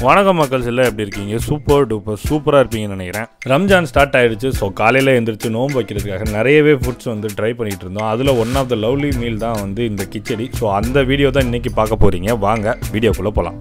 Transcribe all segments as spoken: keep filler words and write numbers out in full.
வணக்கம் மக்கள்ஸ் எல்லாம் எப்படி இருக்கீங்க? சூப்பர் டூப்பர் சூப்பராக இருப்பீங்கன்னு நினைக்கிறேன். ரம்ஜான் ஸ்டார்ட் ஆகிடுச்சு. ஸோ காலையில் எழுந்திரிச்சு நோம்பு வைக்கிறதுக்காக நிறையவே ஃபுட்ஸ் வந்து ட்ரை பண்ணிகிட்டு இருந்தோம். அதில் one of the lovely meal தான் வந்து இந்த கிச்சடி. ஸோ அந்த வீடியோ தான் இன்றைக்கி பார்க்க போகிறீங்க. வாங்க வீடியோக்குள்ளே போகலாம்.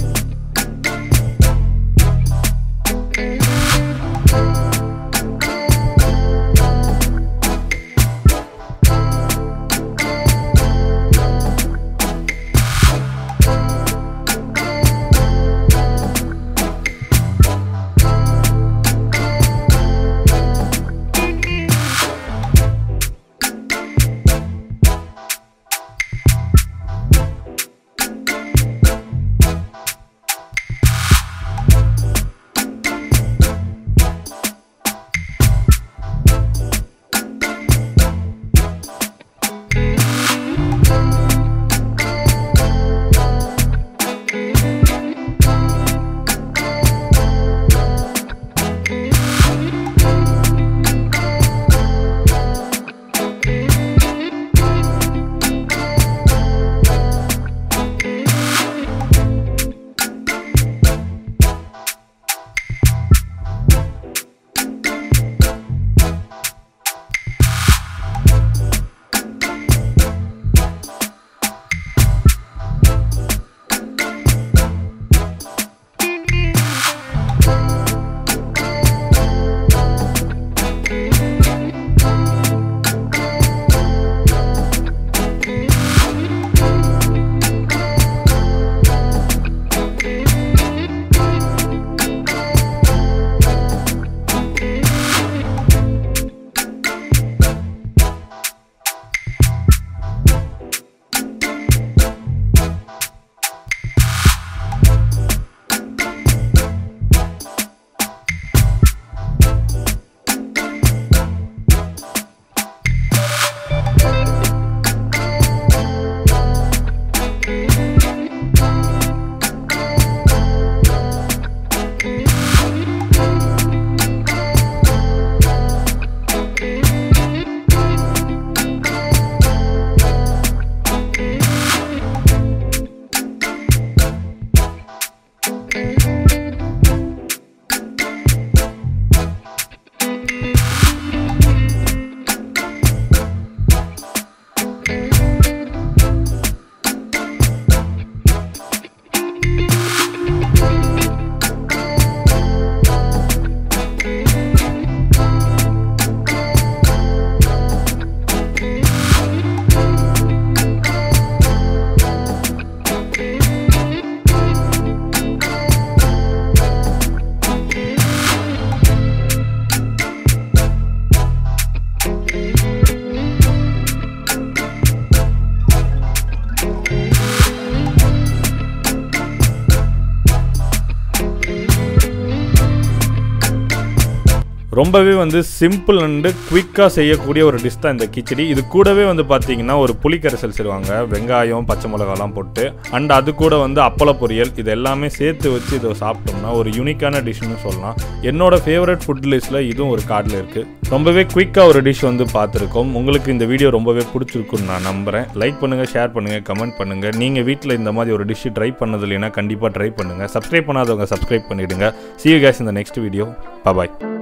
ரொம்பவே வந்து சிம்பிள் அண்டு குவிக்காக செய்யக்கூடிய ஒரு டிஷ் தான் இந்த கிச்சடி. இது கூடவே வந்து பார்த்தீங்கன்னா ஒரு புளிக்கரைசல் செய்வாங்க, வெங்காயம் பச்சை மிளகாலாம் போட்டு. அண்ட் அது கூட வந்து அப்பள பொரியல், இது எல்லாமே சேர்த்து வச்சு இதை சாப்பிட்டோம்னா ஒரு யூனிக்கான டிஷ்னு சொல்லலாம். என்னோட ஃபேவரட் ஃபுட் லிஸ்ட்டில் இதுவும் ஒரு கார்டில் இருக்குது. ரொம்பவே குவிக்காக ஒரு டிஷ் வந்து பார்த்துருக்கோம். உங்களுக்கு இந்த வீடியோ ரொம்பவே பிடிச்சிருக்குன்னு நான் நம்புகிறேன். லைக் பண்ணுங்கள், ஷேர் பண்ணுங்கள், கமெண்ட் பண்ணுங்கள். நீங்கள் வீட்டில் இந்த மாதிரி ஒரு டிஷ்ஷு ட்ரை பண்ணது இல்லைன்னா கண்டிப்பாக ட்ரை பண்ணுங்கள். சப்ஸ்கிரைப் பண்ணாதவங்க சப்ஸ்கிரைப் பண்ணிவிடுங்க. See you guys in the next video. Bye bye.